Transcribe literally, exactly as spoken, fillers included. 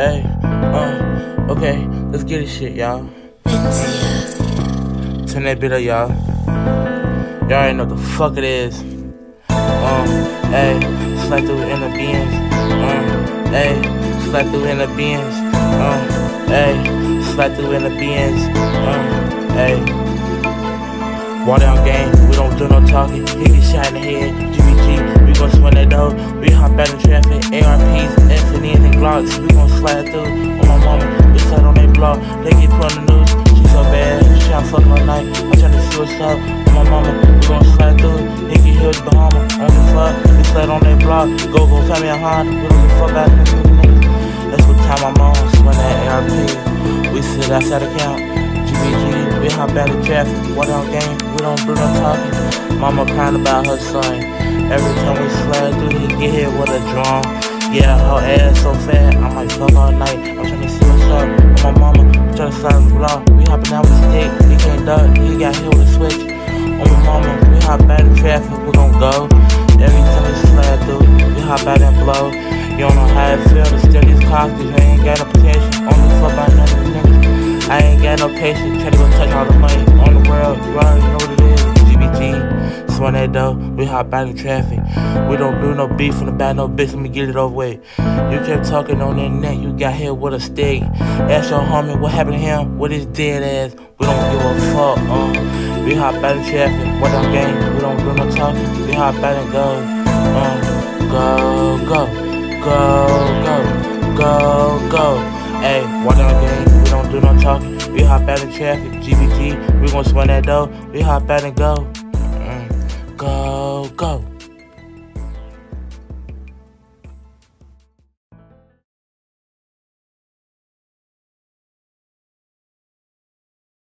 Hey, uh, okay, let's get this shit, y'all. Turn that bit up, y'all. Y'all already know what the fuck it is. Um, hey, slide through in the beans. Um, hey, slide through in the beans. Um, hey, slide through in the beans. Um, hey. Walk down game, we don't do no talking. Hit get shot in the head, G B G, we gon' swing that dough. We hop out in traffic, A R Ps, F N Ns and Glocks. We gon' slide through on my mama, we slide on that block. They get put on the news, she so bad, she tryna fuck all night. I'm tryna see what's up on my mama, we gon' slide through. Hit get hit with Bahama, on the fuck, we slide on that block. Go, go, find me a Honda, we don't give a fuck about niggas, niggas. That's what time I'm on, swing that A R P. We sit outside the count. G B G, we hop out of traffic, walk down game, we don't do no talking. Mama crying about her son. Every time we slide through, he get hit with a drum. Yeah, her ass so fat, I might fuck all night. I'm tryna see what's up with my mama, I'm tryna slide on the block. We hopping down with a stick, he can't duck, he got hit with a switch. On my mama, we hop out of traffic, we gon' go. Every time we slide through, we hop out and blow. You don't know how it feel to steal these cocks, you ain't got no protection. Only fuck about none of these niggas. I ain't got no patience, try to go touch all the money on the world, you already know what it is. G B G, swing that dough, we hop out in traffic. We don't do no beef from the back, no bitch, let me get it over with. You kept talking on that neck, you got hit with a stick. Ask your homie what happened to him, with his dead ass. We don't give a fuck, uh. We hop out in traffic, what on game, we don't do no talking. We hop out and go, uh. Go, go, go, go, go, go. Hey, what on game, we don't do no talking. We hop out in traffic, G B G, we gon' swing that dough. We hop out and go, mm, go, go.